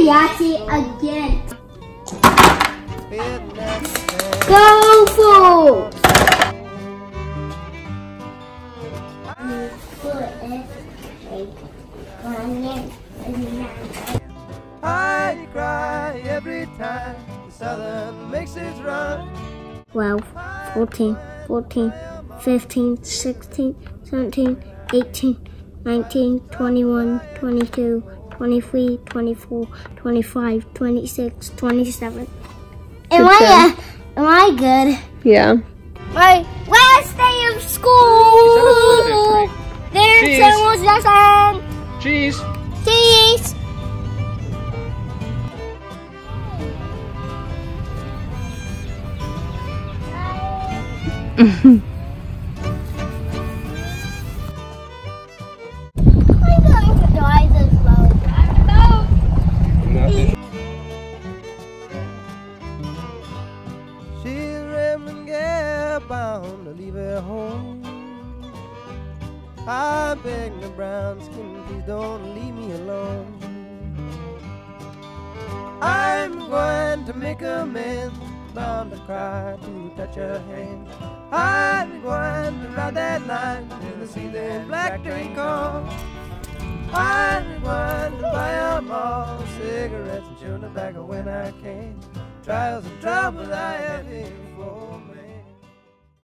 Yahtzee again. Go Bulls! I cry every time the Southern makes its run. 12, 14, 14, 15, 16, 17, 18, 19, 21, 22, 23, 24, 25, 26, 27. Am I good? Yeah. My last day of school! There's someone's lesson! Cheese. Cheese! I'm going to die this low. She's rambling gal bound to leave her home. I beg the brown skin, please don't leave me alone. I'm going to make amends, bound to cry to touch her hand. I'm going to ride that line till the season black drink on. I'm going to buy 'em all cigarettes and chewing tobacco when I can. Trials and troubles I have before.